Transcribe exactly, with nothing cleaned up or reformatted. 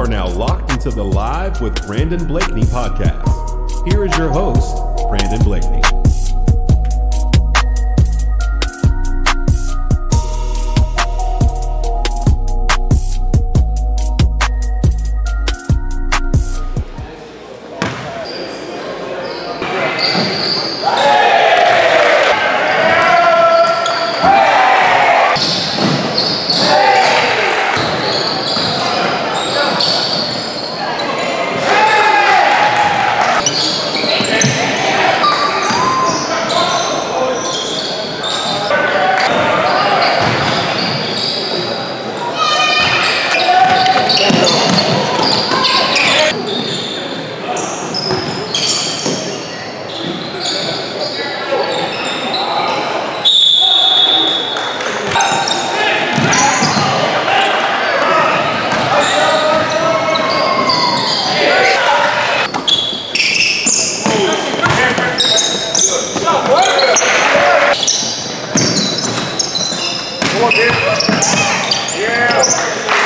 are now locked into the Live with Brandon Blakeney podcast. Here is your host, Brandon Blakeney. Yeah.